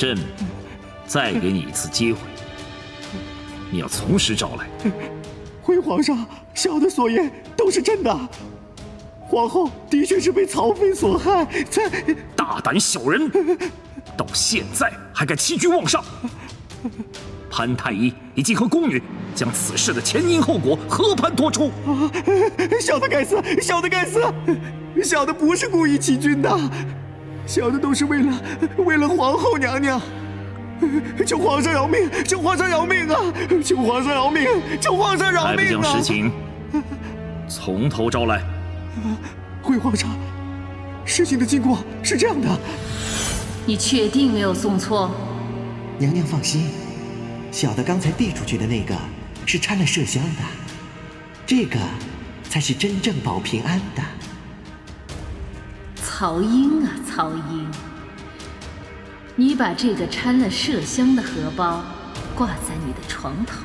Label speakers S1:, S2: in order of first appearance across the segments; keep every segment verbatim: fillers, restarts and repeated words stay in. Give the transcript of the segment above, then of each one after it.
S1: 朕再给你一次机会，你要从实招来。
S2: 回皇上，小的所言都是真的。皇后的确是被曹妃所害，才……
S1: 大胆小人，到现在还敢欺君妄上！潘太医已经和宫女将此事的前因后果和盘托出。
S2: 啊！小的该死，小的该死，小的不是故意欺君的，小的都是为了为了皇后娘娘。求皇上饶命！求皇上饶命啊！求皇上饶命！求皇上饶命啊！
S1: 还不将实情从头招来。
S2: 回皇上，事情的经过是这样的。
S3: 你确定没有送错？
S4: 娘娘放心，小的刚才递出去的那个是掺了麝香的，这个才是真正保平安的。
S3: 曹英啊，曹英，你把这个掺了麝香的荷包挂在你的床头，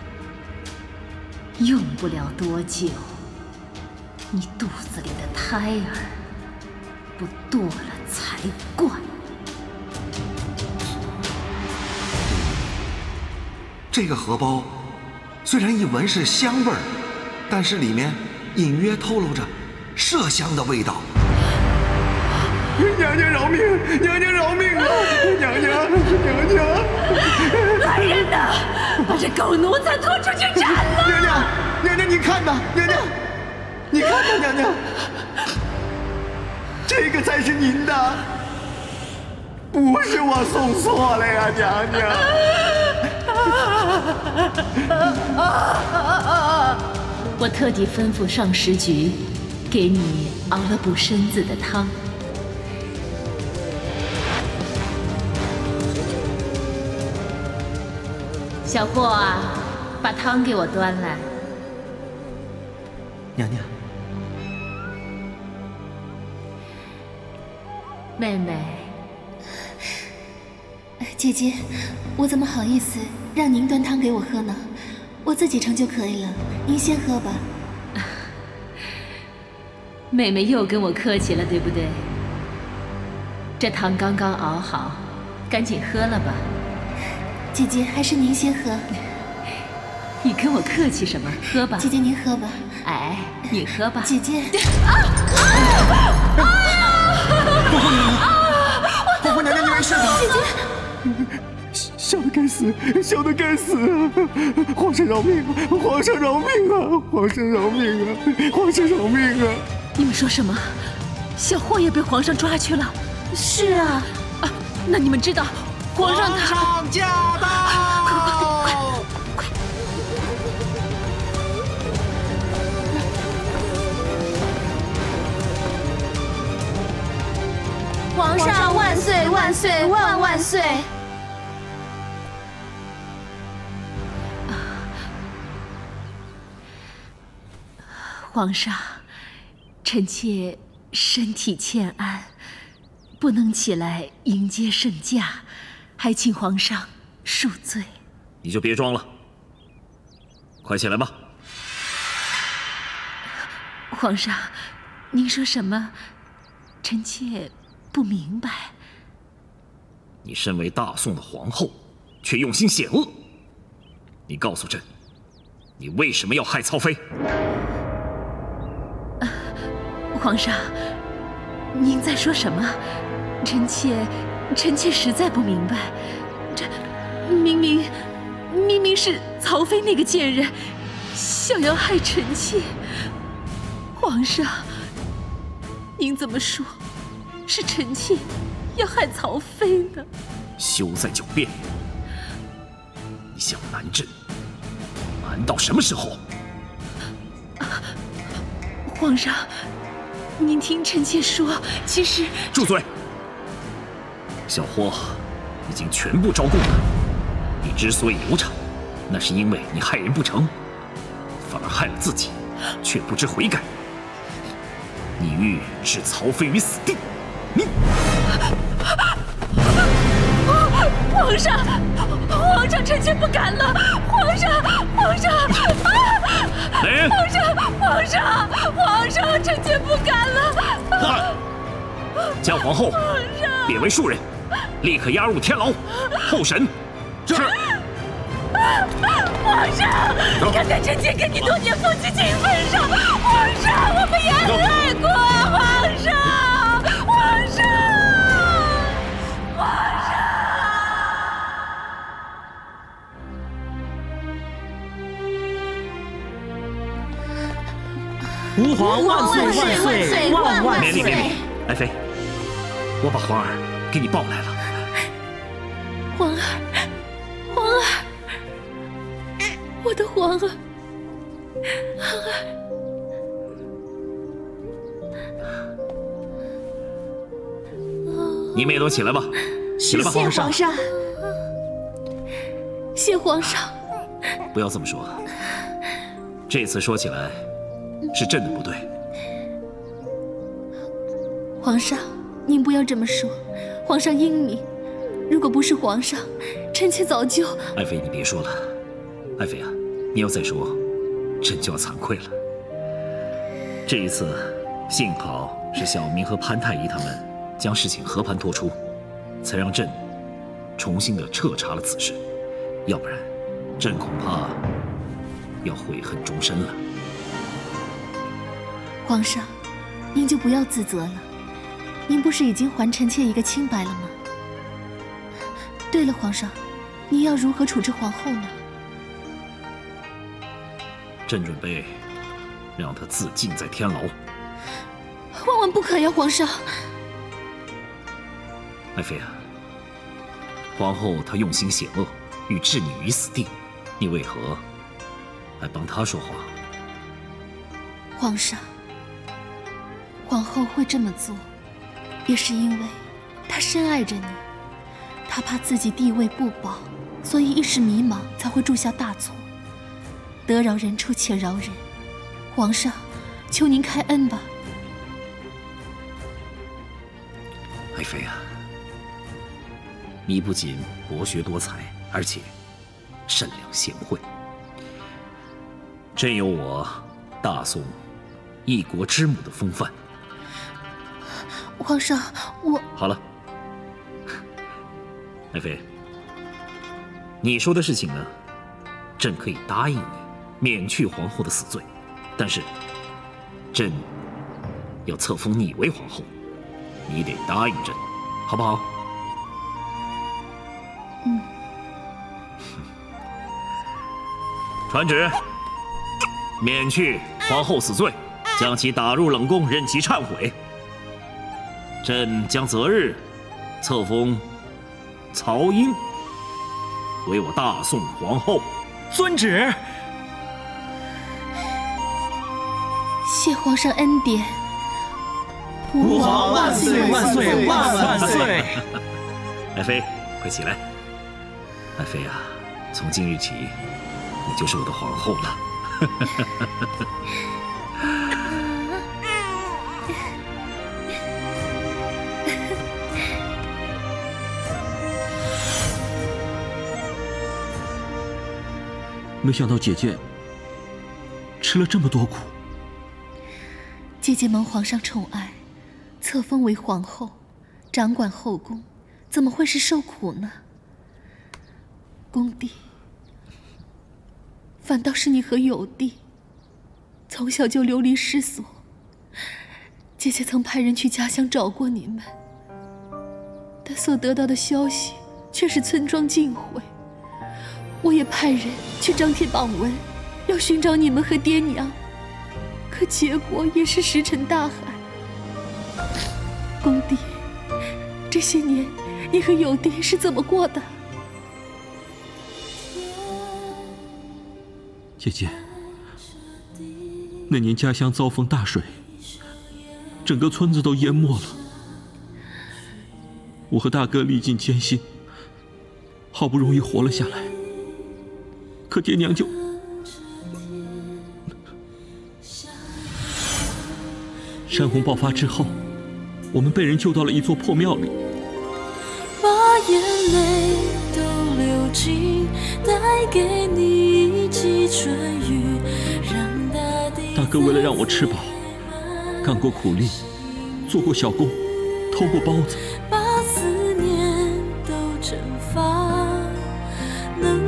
S3: 用不了多久，你肚子里的胎儿不堕了才怪。
S5: 这个荷包虽然一闻是香味儿，但是里面隐约透露着麝香的味道。
S2: 娘娘饶命！娘娘饶命啊！娘娘，娘娘！
S3: 来人呐，把这狗奴才拖出去斩了！
S2: 娘娘，娘娘，你看呐，娘娘，你看呐，娘娘，这个才是您的，不是我送错了呀，娘娘。
S3: 我特地吩咐上食局，给你熬了补身子的汤。小霍啊，把汤给我端来。
S4: 娘娘，
S3: 妹妹，
S6: 姐姐，我怎么好意思让您端汤给我喝呢？我自己盛就可以了，您先喝吧。
S3: 妹妹又跟我客气了，对不对？这汤刚刚熬好，赶紧喝了吧。
S6: 姐姐，还是您先喝。
S3: 你跟我客气什么？喝吧。
S6: 姐姐，您喝吧。
S3: 哎，你喝吧。
S6: 姐姐。
S2: 啊啊！皇后娘娘，皇后娘娘，你没事吧？
S6: 姐姐。
S2: 小的该死，小的该死！皇上饶命！皇上饶命啊！皇上饶命啊！皇上饶命啊！
S3: 你们说什么？小霍也被皇上抓去了？
S6: 是啊。
S3: 啊，那你们知道皇上他……
S5: 皇上驾到！
S3: 快快快快！
S6: 皇上万岁万岁万万岁！
S3: 皇上，臣妾身体欠安，不能起来迎接圣驾，还请皇上恕罪。
S1: 你就别装了，快起来吧。
S3: 皇上，您说什么？臣妾不明白。
S1: 你身为大宋的皇后，却用心险恶。你告诉朕，你为什么要害曹妃？
S3: 呃，皇上，您在说什么？臣妾，臣妾实在不明白。这明明明明是曹妃那个贱人想要害臣妾。皇上，您怎么说是臣妾要害曹妃呢？
S1: 休在狡辩！你想瞒朕，瞒到什么时候？
S3: 啊、皇上，您听臣妾说，其实……
S1: 住嘴！小霍已经全部招供了。你之所以流产，那是因为你害人不成，反而害了自己，却不知悔改。你欲置曹妃于死地，你……
S3: 皇上，皇上，臣妾不敢了。皇上，皇上，啊！
S1: 来人！
S3: 皇上，皇上，皇上，臣妾不敢了。
S1: 将皇后贬为庶人。 立刻押入天牢，候审。是。
S3: 皇上，看在臣妾跟你多年夫妻情分上，皇上，我们也很爱过，皇上，皇上，皇上。
S7: 吾皇万岁万岁万万岁！
S1: 免礼免礼，爱妃，我把皇儿给你抱来了。
S6: 皇儿，皇儿，我的皇儿，皇儿。
S1: 你们也都起来吧，起来吧，
S6: 谢皇上，谢皇上。
S1: 不要这么说，这次说起来是朕的不对。
S6: 皇上，您不要这么说，皇上英明。如果不是皇上，臣妾早就……
S1: 爱妃，你别说了，爱妃啊，你要再说，朕就要惭愧了。这一次，幸好是小明和潘太医他们将事情和盘托出，才让朕重新的彻查了此事，要不然，朕恐怕要悔恨终身了。
S6: 皇上，您就不要自责了，您不是已经还臣妾一个清白了吗？对了，皇上，您要如何处置皇后呢？
S1: 朕准备让她自尽在天牢。
S6: 万万不可呀，皇上！
S1: 爱妃啊，皇后她用心险恶，欲置你于死地，你为何还帮她说话？
S6: 皇上，皇后会这么做，也是因为她深爱着你。他怕自己地位不保，所以一时迷茫才会铸下大错。得饶人处且饶人，皇上，求您开恩吧。
S1: 爱妃啊，你不仅博学多才，而且善良贤惠。朕有我大宋一国之母的风范。
S6: 皇上，我……
S1: 好了。爱妃，你说的事情呢，朕可以答应你，免去皇后的死罪，但是，朕要册封你为皇后，你得答应朕，好不好？
S6: 嗯。
S1: 传旨，免去皇后死罪，将其打入冷宫，任其忏悔。朕将择日册封曹英为我大宋皇后。
S7: 遵旨。
S6: 谢皇上恩典。
S7: 吾皇万岁万岁万万岁！
S1: 爱妃，快起来！爱妃啊，从今日起，你就是我的皇后了。
S8: 没想到姐姐吃了这么多苦。
S6: 姐姐蒙皇上宠爱，册封为皇后，掌管后宫，怎么会是受苦呢？公弟，反倒是你和友弟，从小就流离失所。姐姐曾派人去家乡找过你们，但所得到的消息却是村庄尽毁。我也派人去张贴榜文，要寻找你们和爹娘，可结果也是石沉大海。公弟，这些年你和友弟是怎么过的？
S8: 姐姐，那年家乡遭逢大水，整个村子都淹没了。我和大哥历尽艰辛，好不容易活了下来。可爹娘就……山洪爆发之后，我们被人救到了一座破庙里。
S9: 把眼泪都流尽，带给你一季春雨，让大地。
S8: 大哥为了让我吃饱，干过苦力，做过小工，偷过包子。
S9: 把思念惩罚，能